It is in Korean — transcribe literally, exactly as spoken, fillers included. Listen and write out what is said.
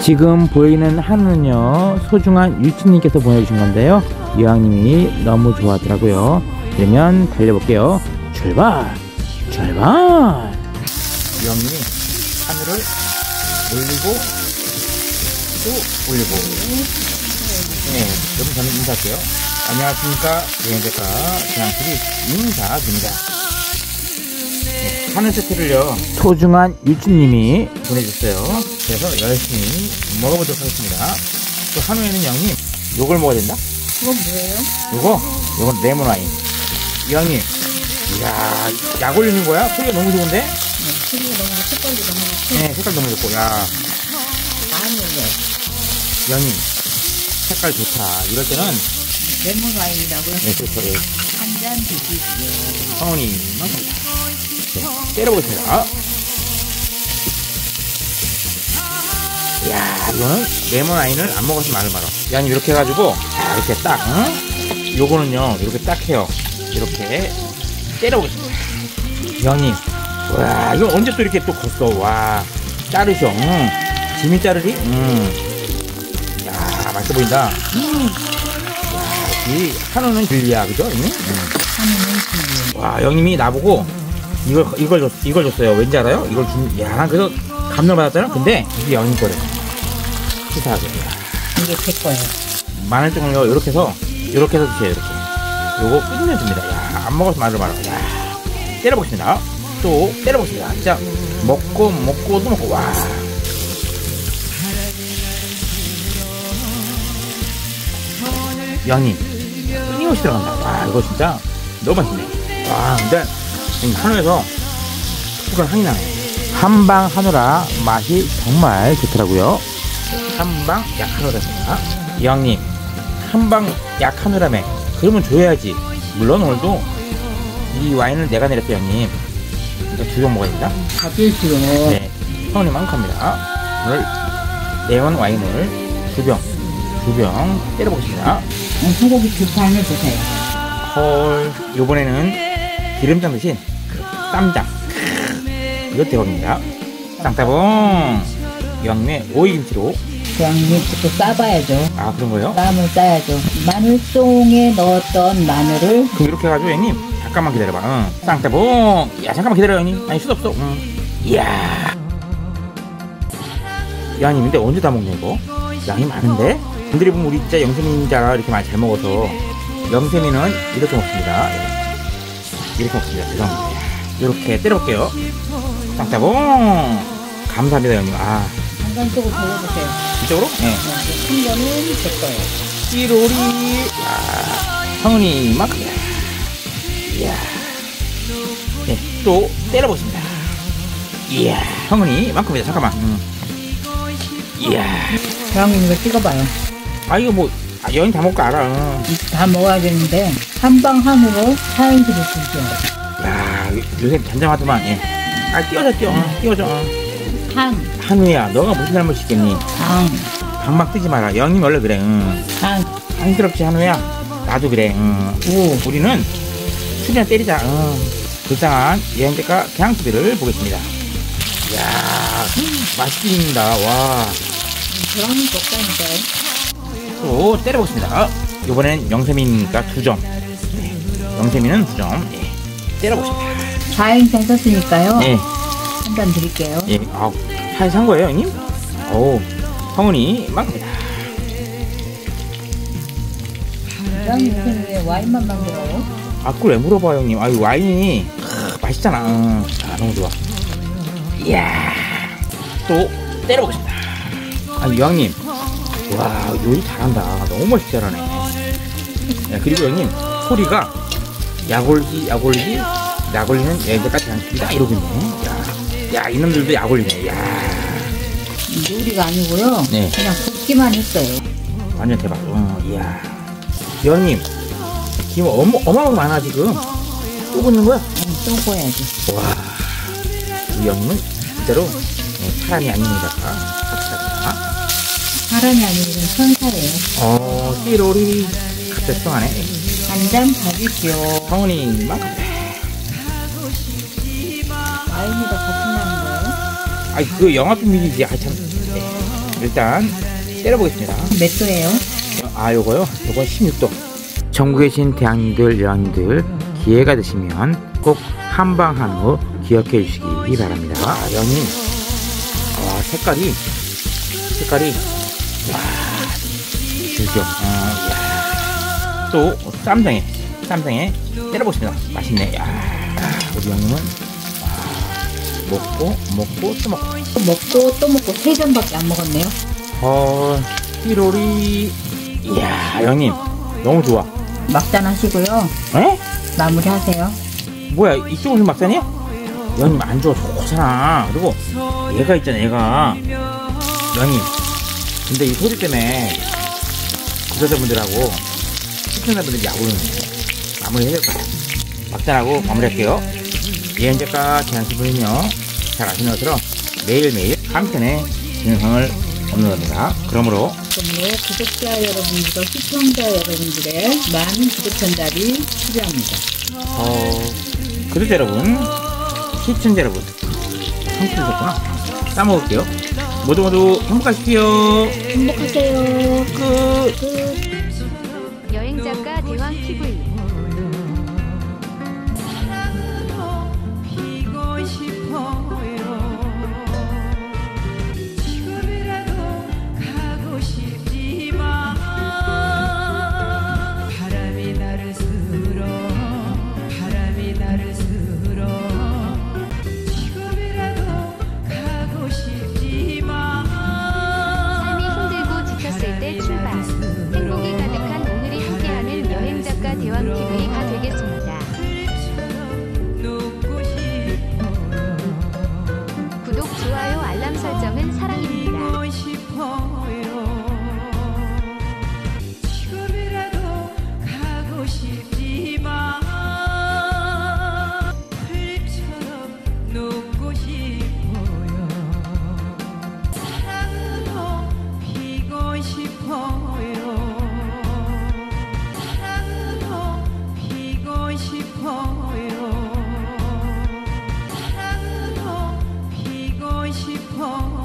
지금 보이는 한우는요 소중한 유치님께서 보내주신 건데요, 이왕님이 너무 좋아하더라고요. 그러면 달려볼게요. 출발! 출발! 이왕님이 하늘을 올리고 또 올리고. 네, 여러분 저는 인사할게요. 안녕하십니까, 여행작가 그냥들이 인사드립니다. 네, 하늘 세트를요 소중한 유치님이 보내줬어요. 그래서 열심히 먹어보도록 하겠습니다. 또 한우에는 형님 요걸 먹어야 된다? 이건 뭐예요? 요거? 요건 레몬 와인. 이왕님, 이야, 약 올리는 거야? 소리가 너무 좋은데? 네, 소리가 너무 색깔도 너무 좋고. 네, 색깔 너무 좋고. 야, 아니요. 이왕님, 색깔 좋다. 이럴 때는 레몬 와인이라고요? 네, 그렇죠. 예. 한 잔 드시고요. 성훈이 만큼이다. 네, 때려보겠습니다. 이야, 이거는 레몬 와인을 안 먹어서 말을 말어. 이왕님 이렇게 해가지고 자, 이렇게 딱, 응? 요거는요 이렇게 딱 해요. 이렇게 때려보겠습니다. 이왕님, 와, 이건 언제 또 이렇게 또 걷어. 와, 자르셔. 응. 지미 자르리? 응. 야, 맛있어 보인다. 음. 야, 이 한우는 진리야, 그죠? 응? 응. 한우는 진리. 와, 형님이 나보고 이걸 이걸 줬 이걸 줬어요. 왠지 알아요? 이걸 준. 야, 난 그래서 감동받았잖아. 근데 이게 형님 거래. 치사하게. 이게 제 거예요. 마늘종을요 이렇게 해서 이렇게 해서 드세요. 이렇게. 요거 끝내줍니다. 야, 안 먹어서 말을 말아. 야, 때려보겠습니다. 또 때려보겠습니다. 진짜 먹고 먹고 또 먹고. 와. 양이 끊임없이 들어간다. 와, 이거 진짜 너무 맛있네. 와, 근데 한우에서 툭툭한 향이 나네. 한방 한우라 맛이 정말 좋더라고요. 한방 약 한우라입니다. 이왕님, 한방 약 한우라며 그러면 줘야지. 물론 오늘도 이 와인을 내가 내렸어요, 형님. 이거 두 병 먹어야 된다. 가필수요. 네, 형님 만큼입니다. 오늘 레몬 와인을 두 병, 두 병 때려보겠습니다. 소고기 두 판을 주세요. 헐, 요번에는 기름장 대신 쌈장. 이거 대박입니다. 쌍따봉. 이왕님의 오이김치로. 그냥 또 싸봐야죠. 아, 그런 거예요? 쌈을 싸야죠. 마늘송에 넣었던 마늘을. 그럼 이렇게 해가지고 형님 잠깐만 기다려봐. 응. 쌍따봉. 야, 잠깐만 기다려 형님. 아니, 수도 없어. 응. 이야, 양님 근데 언제 다 먹냐 이거? 양이 많은데? 분들이 보면 우리 진짜 영세민자라 이렇게 많이 잘 먹어서 영세민은 이렇게 먹습니다. 이렇게 먹습니다. 죄송합니다. 이렇게 때려볼게요. 쌍따봉. 감사합니다 형님. 아, 한간 쪽으로 돌려보세요. 이쪽으로? 네. 큰 거는 제 거예요. 띠로리. 야, 성은이 만큼이야. 이야. 네, 또 때려보겠습니다. 이야, 성은이 만큼이다. 잠깐만. 음. 이야. 대왕님 이거 찍어봐요. 아, 이거 뭐, 아, 여인 다 먹고 알아. 응. 다 먹어야겠는데 한방 한우로 사인 드릴 수 있죠. 야, 요새 잔잔하더만. 예. 아, 띄워줘, 띄워. 응, 띄워줘. 응. 한, 한우야, 너가 무슨 잘못이 있겠니? 방, 방막 뜨지 마라. 영님 원래 그래. 응. 한, 안쓰럽지, 한우야? 나도 그래. 응. 우. 우리는 술이나 때리자. 응. 불쌍한 여행객과 경양수비를 보겠습니다. 이야, 맛있습니다. 와. 대왕님 먹다니까요. 또 때려보겠습니다. 이번엔 영세민이니까 두 점. 네. 영세민은 두 점. 예. 때려보겠습니다. 사인 괜찮으니까요. 예. 한 잔 드릴게요. 예. 아, 잘 산 거예요, 형님? 오, 성은이 만큼이다. 대왕님 요새는 왜 와인만 만들어요? 아, 그걸 왜 물어봐, 형님? 아, 이 와인이 크, 맛있잖아. 응. 아, 너무 좋아. 이야. 또 때려보겠습니다. 아, 이왕님. 와, 요리 잘한다. 너무 멋있게 잘하네. 야, 그리고 형님 소리가 약올리기 약올리기 약올리는 여행자까지 장식이다 이러고 있네. 야, 야, 이놈들도 약올리네. 야, 요리가 아니고요. 네. 그냥 굽기만 했어요. 완전 대박. 어, 이야, 형님 김 어마 어마어마 많아 지금. 또 붓는 거야? 응, 또 구워야지. 와, 이 형님은 진짜로 네, 사람이 아닙니다. 확실하다. 사람이 아니고 천사예요. 어, 띠로리 갑자기 성하네. 한 잔 받으시오. 성은이 만큼. 와인이다 거품 나는 거예요? 아이, 그 영화 비밀이지. 아, 참. 네. 일단 때려보겠습니다. 몇 도예요? 아, 요거요? 요건 십육 도. 전국에 계신 대학님들, 여학님들 기회가 되시면 꼭 한방한우 기억해 주시기 바랍니다. 아, 여님, 와, 색깔이 색깔이 와, 들죠. 아, 이야. 또 쌈장에 쌈장에 때려보십니다. 맛있네. 야, 우리 형님은 와, 먹고 먹고 또 먹고 또 먹고 또 먹고 세 잔밖에 안 먹었네요. 어, 띠로리. 이야, 형님 너무 좋아. 막잔 하시고요. 에? 마무리 하세요. 뭐야, 이쪽은 막산이야? 형님 안 좋아, 좋잖아. 그리고 얘가 있잖아, 얘가. 형님, 근데 이 소리 때문에 구독자분들하고 시청자분들이 야구는 마무리 해야 될 거야. 막잔하고 마무리할게요. 예언작가 제한시분은요, 잘 아시는 것처럼 매일매일 한 편의 영상을 업로드합니다. 그러므로 그러므로 구독자 여러분들과 시청자 여러분들의 많은 구독 전달이 필요합니다. 어, 구독자 여러분, 시청자 여러분, 성취되셨구나. 싸먹을게요. 모두 모두 행복하십시오. 행복하세요. 끝. 끝. 여행작가 대왕 티비. 행복이 가득한 오늘이 함께하는 여행작가 대왕티비가 되겠습니다. 구독, 좋아요, 알람 설정은 사랑입니다. 싶어요.